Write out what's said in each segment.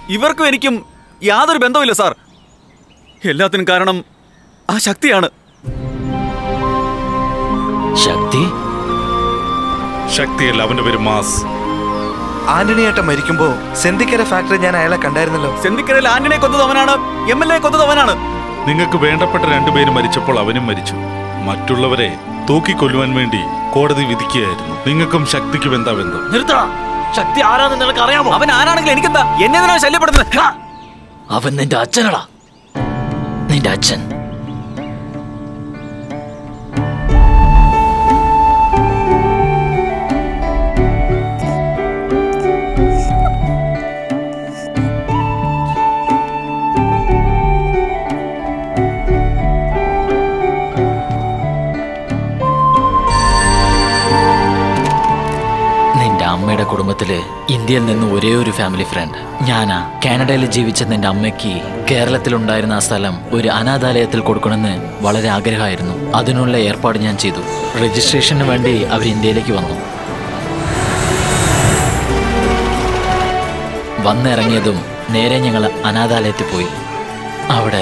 ഇവർക്കും എനിക്കും യാതൊരു ബന്ധവുമില്ല സാർ. എല്ലാത്തിനും കാരണം ആ ശക്തിയാണ്. ശക്തി? ശക്തിയല്ല, അവന്റെ പേര് മാസ്. ആന്റണിയേട്ടൻ മരിക്കുമ്പോ സെന്തിക്കര ഫാക്ടറി ഞാൻ അയാളെ കണ്ടായിരുന്നല്ലോ. സെന്തിക്കരയിൽ ആന്റണിയെ കൊന്നത് അവനാണ്, MLA കൊന്നത് അവനാണ്. നിങ്ങൾക്ക് വേണ്ടപ്പെട്ട രണ്ടുപേരും മരിച്ചപ്പോൾ അവനും മരിച്ചു. മറ്റുള്ളവരെ തൂക്കിക്കൊല്ലുവാൻ വേണ്ടി കോടതി വിധിക്കുകയായിരുന്നു. നിങ്ങൾക്കും ശക്തിക്കും എന്താ ബന്ധം? നിർത്തടാ. ശക്തി ആരാന്ന് നിനക്ക് അറിയാമോ? അവൻ ആരാണെങ്കിലും എനിക്കെന്താ? എന്നെ ശല്യപ്പെടുന്നത്? അവൻ നിന്റെ അച്ഛനടാ. നിന്റെ അച്ഛൻ. അമ്മയുടെ കുടുംബത്തില് ഇന്ത്യയിൽ നിന്ന് ഒരേ ഒരു ഫാമിലി ഫ്രണ്ട് ഞാനാ. കാനഡയിൽ ജീവിച്ച നിന്റെ അമ്മയ്ക്ക് കേരളത്തിലുണ്ടായിരുന്ന ആ സ്ഥലം ഒരു അനാഥാലയത്തിൽ കൊടുക്കണമെന്ന് വളരെ ആഗ്രഹമായിരുന്നു. അതിനുള്ള ഏർപ്പാട് ഞാൻ ചെയ്തു. രജിസ്ട്രേഷന് വേണ്ടി അവർ ഇന്ത്യയിലേക്ക് വന്നു. വന്നിറങ്ങിയതും നേരെ ഞങ്ങൾ അനാഥാലയത്തിൽ പോയി. അവിടെ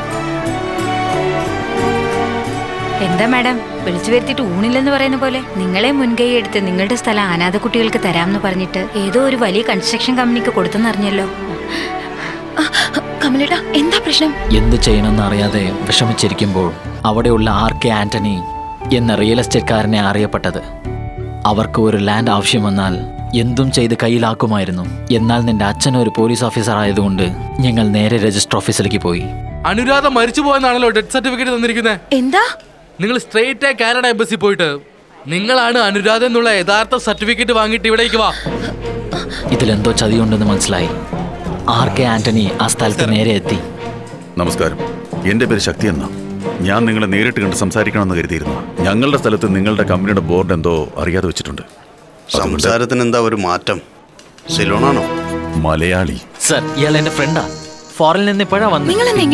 എന്താ മാഡം വിളിച്ചു വരുത്തിയിട്ട് ഊണില്ലെന്ന് പറയുന്ന പോലെ? നിങ്ങളെ മുൻകൈ എടുത്ത് നിങ്ങളുടെ സ്ഥലം അനാഥ കുട്ടികൾക്ക് തരാമെന്ന് പറഞ്ഞിട്ട് ഏതോ ഒരു വലിയ കൺസ്ട്രക്ഷൻ കമ്പനിക്ക് കൊടുത്തെന്നറിഞ്ഞല്ലോ. കമലേട്ടാ, എന്താ പ്രശ്നം? എന്ത് ചെയ്യണമെന്ന് അറിയാതെ വിഷമിച്ചിരിക്കുമ്പോൾ അവിടെയുള്ള RK ആന്റണി എന്ന റിയൽ എസ്റ്റേറ്റ്കാരനെ അറിയപ്പെട്ടത്. അവർക്ക് ഒരു ലാൻഡ് ആവശ്യം വന്നാൽ എന്തും ചെയ്ത് കയ്യിലാക്കുമായിരുന്നു. എന്നാൽ നിന്റെ അച്ഛൻ ഒരു പോലീസ് ഓഫീസർ ആയതുകൊണ്ട് ഞങ്ങൾ നേരെ രജിസ്റ്റർ ഓഫീസിലേക്ക് പോയി. അനുരാധ മരിച്ചു പോയെന്നാണല്ലോ ഡെത്ത് സർട്ടിഫിക്കറ്റ് തന്നിരിക്കുന്നത്. എന്താ? നിങ്ങൾ സ്ട്രെയിറ്റ് കാനഡ എംബസി പോയിട്ട് നിങ്ങളാണ് അനുരാധ എന്നുള്ള യഥാർത്ഥ സർട്ടിഫിക്കറ്റ് വാങ്ങിയിട്ട് ഇവിടേക്ക് വാ. ഇതിലെന്തോ ചതിയുണ്ടെന്ന് മനസ്സിലായി. RK ആന്റണി ആ സ്ഥലത്ത് നേരെ എത്തി. നമസ്കാരം, എന്റെ പേര് ശക്തി എന്നാ. ഞാൻ നിങ്ങളെ നേരിട്ട് കണ്ട് സംസാരിക്കണമെന്ന് കരുതിയിരുന്നു. ഞങ്ങളുടെ സ്ഥലത്ത് നിങ്ങളുടെ കമ്പനിയുടെ ബോർഡ് എന്തോ അറിയാതെ വെച്ചിട്ടുണ്ട്. സംസാരത്തിന് എന്താ ഒരു മാറ്റം? സിലോണാണോ? മലയാളി. സർ, ഇയാൾ എന്റെ ഫ്രണ്ടാ. ഫോറിൽ നിന്ന് ഇപ്പോഴാ വന്നു.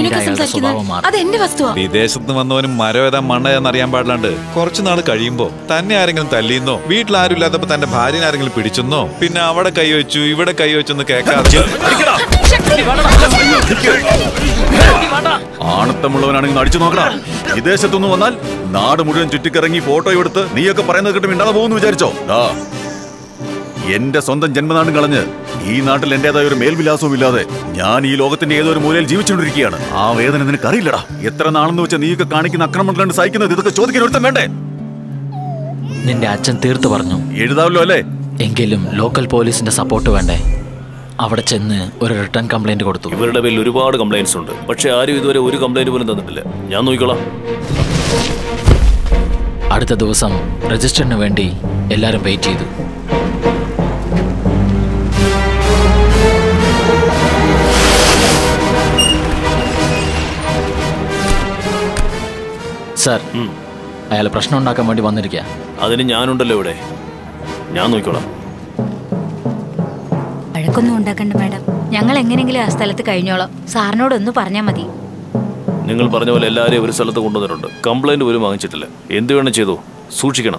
വിദേശത്ത് വന്നവനും മരം ഏതാ മണ്ണ എന്നറിയാൻ പാടില്ലാണ്ട് കുറച്ചു നാൾ കഴിയുമ്പോ തന്നെ ആരെങ്കിലും തല്ലിയെന്നോ വീട്ടിൽ ആരും ഇല്ലാത്തപ്പോ തന്റെ ഭാര്യനെ ആരെങ്കിലും പിടിച്ചെന്നോ പിന്നെ അവിടെ കൈവച്ചു ഇവിടെ കൈവച്ചെന്ന് കേൾക്കാതെ ആണത്തമുള്ളവനാണെങ്കിൽ അടിച്ചു നോക്കടാ. വിദേശത്തൊന്നും വന്നാൽ നാട് മുഴുവൻ ചുറ്റിക്കിറങ്ങി ഫോട്ടോ എടുത്ത് നീയൊക്കെ പറയുന്നത് കിട്ടും ഇണ്ടാതെ പോകുന്നു വിചാരിച്ചോ? എന്റെ സ്വന്തം ജന്മനാടും കളഞ്ഞ് ഈ നാട്ടിൽ എന്റേതായ ഒരു മേൽവിലാസവും ഇല്ലാതെ ഞാൻ ഈ ലോകത്തിന്റെ ഏതോ ഒരു മൂലയിൽ ജീവിച്ചുകൊണ്ടിരിക്കുകയാണ്. ആ വേദന നിനക്ക് അറിയില്ലടാ. എത്ര നാളെന്ന് വെച്ചാൽ നീയൊക്കെ കാണിക്കുന്ന അക്രമം കണ്ട് സഹിക്കുന്നത്? ഇതൊക്കെ ചോദിക്കാൻ ഒരുത്തം വേണ്ടേ? നിന്റെ അച്ഛൻ തീർത്തു പറഞ്ഞു. എഴുതാവല്ലോ അല്ലേ? എങ്കിലും ലോക്കൽ പോലീസിന്റെ സപ്പോർട്ട് വേണ്ടേ? അവിടെ ചെന്ന് ഒരു റിട്ടേൺ കംപ്ലൈന്റ് കൊടുത്തു. ഇവരുടെ പേരിൽ ഒരുപാട് കംപ്ലൈന്റ്സ് ഉണ്ട്, പക്ഷെ ആരും ഇതുവരെ ഒരു കംപ്ലൈന്റ് പോലും തന്നിട്ടില്ല. ഞാൻ നോക്കിക്കോളാം. അടുത്ത ദിവസം രജിസ്റ്ററിന് വേണ്ടി എല്ലാവരും വെയിറ്റ് ചെയ്തു. സർ, അയാൾ പ്രശ്നം ഉണ്ടാക്കാൻ വേണ്ടി വന്നിരിക്കുക. അതിന് ഞാനുണ്ടല്ലോ ഇവിടെ, ഞാൻ നോക്കിക്കോളാം. വഴക്കൊന്നും ഉണ്ടാക്കണ്ട മാഡം, ഞങ്ങൾ എങ്ങനെയെങ്കിലും ആ സ്ഥലത്ത് കഴിഞ്ഞോളാം. സാറിനോടൊന്ന് പറഞ്ഞാൽ മതി. നിങ്ങൾ പറഞ്ഞ പോലെ എല്ലാവരെയും ഒരു സ്ഥലത്ത് കൊണ്ടുവന്നിട്ടുണ്ട്. കംപ്ലൈന്റ് പോലും വാങ്ങിച്ചിട്ടില്ല. എന്ത് വേണം ചെയ്തു, സൂക്ഷിക്കണം.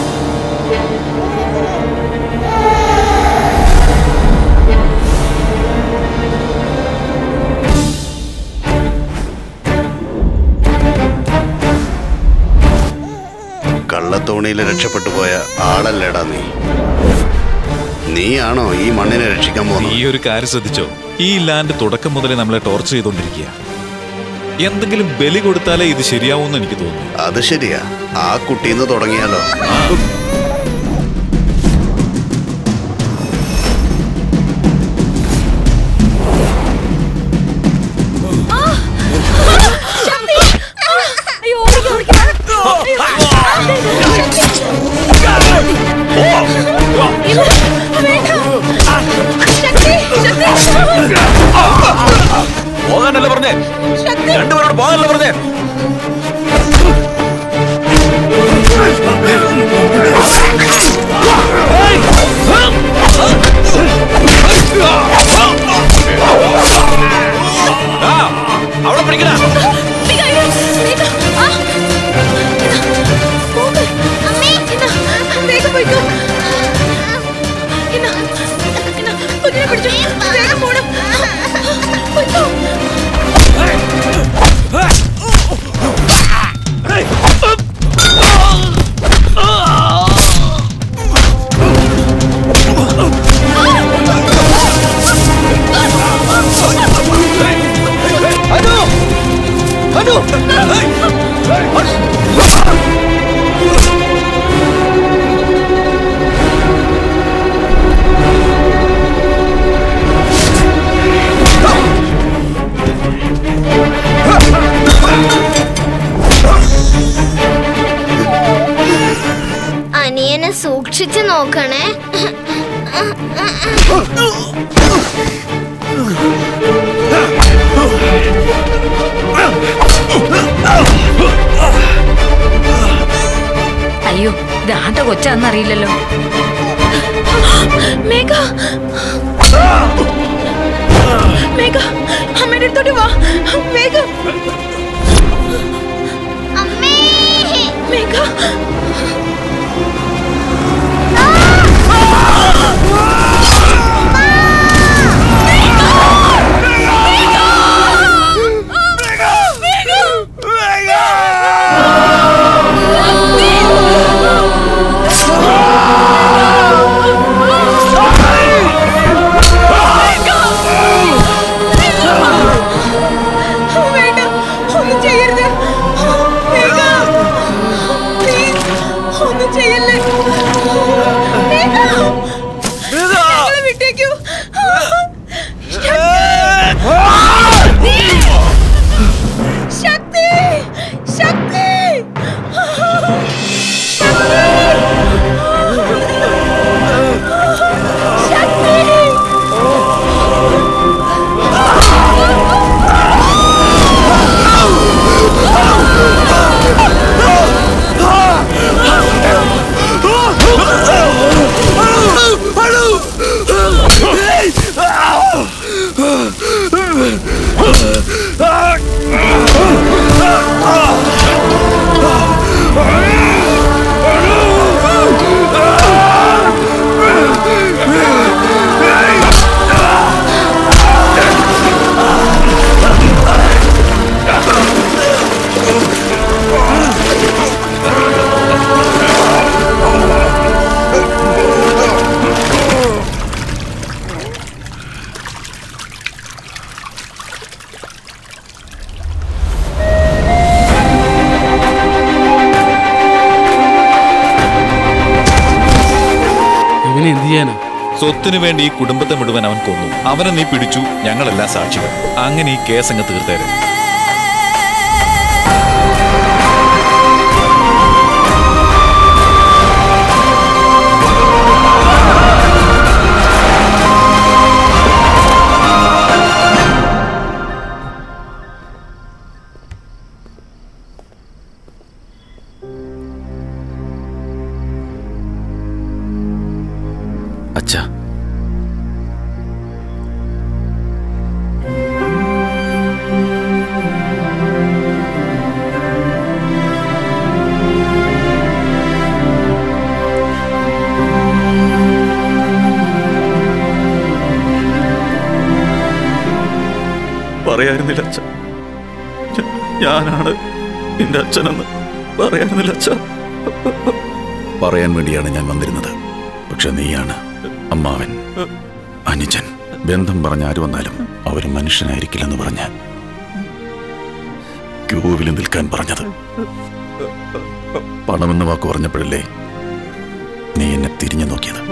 കള്ളത്തോണിയിൽ രക്ഷപ്പെട്ടു പോയ ആളല്ലേടാ നീ. നീയാണോ ഈ മണ്ണിനെ രക്ഷിക്കാൻ പോകുന്നത്? ഈ ഒരു കാര്യം ശ്രദ്ധിച്ചോ? ഈ ലാൻഡ് തുടക്കം മുതലേ നമ്മളെ ടോർച്ചർ ചെയ്തോണ്ടിരിക്കുക. എന്തെങ്കിലും ബലി കൊടുത്താലേ ഇത് ശരിയാവുമെന്ന് എനിക്ക് തോന്നുന്നു. അത് ശരിയാ. ആ കുട്ടീന്ന് തുടങ്ങിയാലോ? പോകാനല്ലേ പറഞ്ഞേ? രണ്ടുപേരോട് പോകാനല്ലേ പറഞ്ഞേ? അവിടെ പിടിക്കണ. അനിയനെ സൂക്ഷിച്ചു നോക്കണേ. അയ്യോ, ഇത് ആരുടെ കൊച്ചാന്നറിയില്ലല്ലോ. മേഘ, മേഘ, അമ്മയുടെ അടുത്തോട്ട് വാ. വേഗം. മേഘ, സ്വത്തിനു വേണ്ടി ഈ കുടുംബത്തെ മുഴുവൻ അവൻ കൊന്നു. അവനെ നീ പിടിച്ചു, ഞങ്ങളെല്ലാം സാക്ഷികൾ. അങ്ങനെ ഈ കേസ് അങ്ങ് തീർത്തേരെ. അച്ഛാ, പറയായിരുന്നില്ല അച്ഛ, ഞാനാണ് എന്റെ അച്ഛനെന്ന് പറയായിരുന്നില്ല അച്ഛ. പറയാൻ വേണ്ടിയാണ് ഞാൻ വന്നിരുന്നത്. പക്ഷെ നീയാണ് അമ്മാവൻ, അനുജൻ, ബന്ധം പറഞ്ഞ ആര് വന്നാലും അവര് മനുഷ്യനായിരിക്കില്ലെന്ന് പറഞ്ഞ് ക്യൂവിൽ നിൽക്കാൻ പറഞ്ഞത്. പണമെന്ന് വാക്ക് പറഞ്ഞപ്പോഴല്ലേ നീ എന്നെ തിരിഞ്ഞു നോക്കിയത്.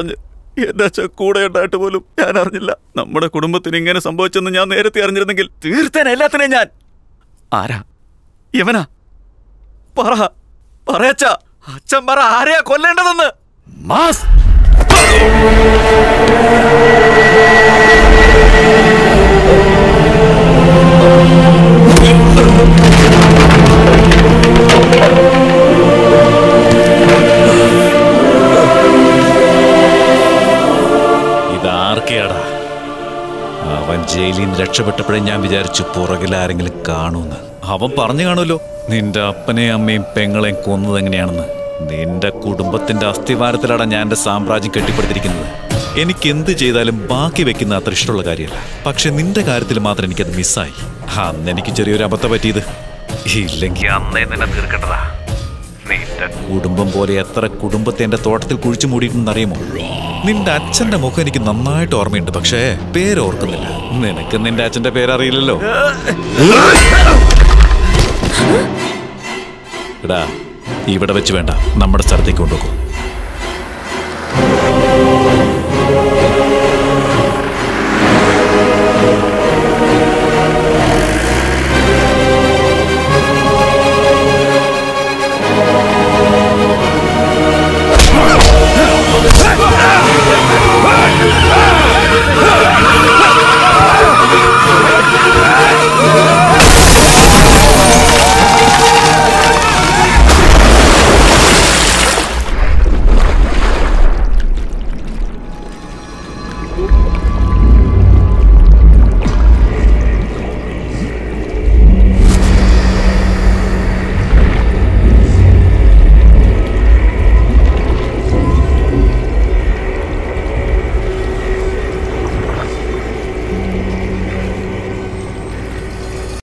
പറഞ്ഞ് എന്റെ അച്ഛൻ കൂടെ ഉണ്ടായിട്ട് പോലും ഞാൻ അറിഞ്ഞില്ല. നമ്മുടെ കുടുംബത്തിന് ഇങ്ങനെ സംഭവിച്ചെന്ന് ഞാൻ നേരത്തെ അറിഞ്ഞിരുന്നെങ്കിൽ തീർത്തേനെ എല്ലാത്തിനെയും ഞാൻ. ആരാ ഇവനാ? പറയച്ച അച്ഛൻ പറ, ആരെയാ കൊല്ലേണ്ടതെന്ന്? മാസ് ഇതാർക്കെയാടാ? അവൻ ജയിലിൽ നിന്ന് രക്ഷപ്പെട്ടപ്പോഴേ ഞാൻ വിചാരിച്ചു പുറകിൽ ആരെങ്കിലും കാണൂന്ന്. അവൻ പറഞ്ഞു കാണുമല്ലോ നിന്റെ അപ്പനെയും അമ്മയും പെങ്ങളെയും കൊന്നത് എങ്ങനെയാണെന്ന്. നിന്റെ കുടുംബത്തിന്റെ അസ്ഥിവാരത്തിലാണ് ഞാൻ എന്റെ സാമ്രാജ്യം കെട്ടിപ്പടുത്തിരിക്കുന്നത്. എനിക്ക് എന്ത് ചെയ്താലും ബാക്കി വെക്കുന്ന അത്ര ഇഷ്ടമുള്ള കാര്യമല്ല. പക്ഷെ നിന്റെ കാര്യത്തിൽ മാത്രം എനിക്കത് മിസ്സായി. അന്ന് എനിക്ക് ചെറിയൊരു അബദ്ധം പറ്റിയത്. ഇല്ലെങ്കിൽ അന്നേ നിന്നെ തീർക്കേണ്ടതാ. നിന്റെ കുടുംബം പോലെ എത്ര കുടുംബത്തെ എന്റെ തോട്ടത്തിൽ കുഴിച്ചു മൂടിയിട്ടുണ്ടെന്നറിയുമോ? നിന്റെ അച്ഛന്റെ മുഖം എനിക്ക് നന്നായിട്ട് ഓർമ്മയുണ്ട്, പക്ഷേ പേരോർക്കുന്നില്ല. നിനക്ക് നിന്റെ അച്ഛന്റെ പേരറിയില്ലല്ലോ. എടാ, ഇവിടെ വെച്ച് വേണ്ട, നമ്മുടെ സ്ഥലത്തേക്ക് കൊണ്ടുപോകും.